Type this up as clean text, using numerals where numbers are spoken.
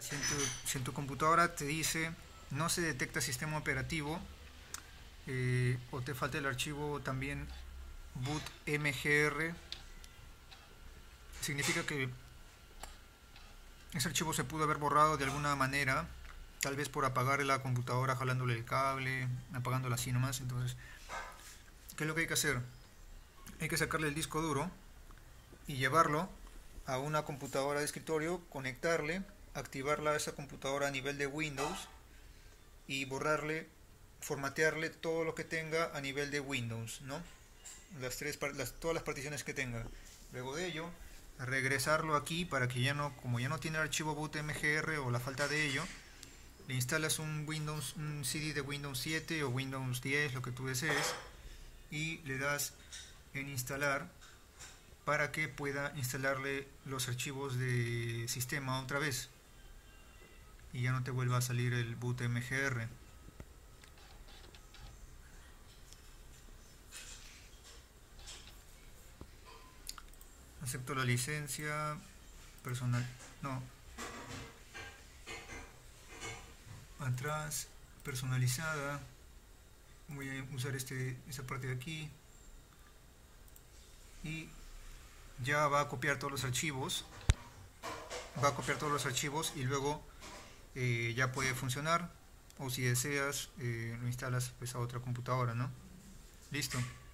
Si en tu computadora te dice no se detecta sistema operativo, o te falta el archivo también boot mgr, significa que ese archivo se pudo haber borrado de alguna manera, tal vez por apagar la computadora jalándole el cable, apagándola así nomás. Entonces, ¿qué es lo que hay que hacer? Hay que sacarle el disco duro y llevarlo a una computadora de escritorio, conectarle, activarla a esa computadora a nivel de Windows y borrarle, formatearle todo lo que tenga a nivel de Windows, ¿no? Todas las particiones que tenga. Luego de ello, regresarlo aquí para que ya no, como ya no tiene el archivo boot mgr o la falta de ello, le instalas un CD de Windows 7 o Windows 10, lo que tú desees, y le das en instalar para que pueda instalarle los archivos de sistema otra vez y ya no te vuelva a salir el boot mgr. Acepto la licencia personal, no, atrás, personalizada. Voy a usar esta parte de aquí y ya va a copiar todos los archivos, y luego ya puede funcionar, o si deseas lo instalas pues a otra computadora, ¿no? Listo.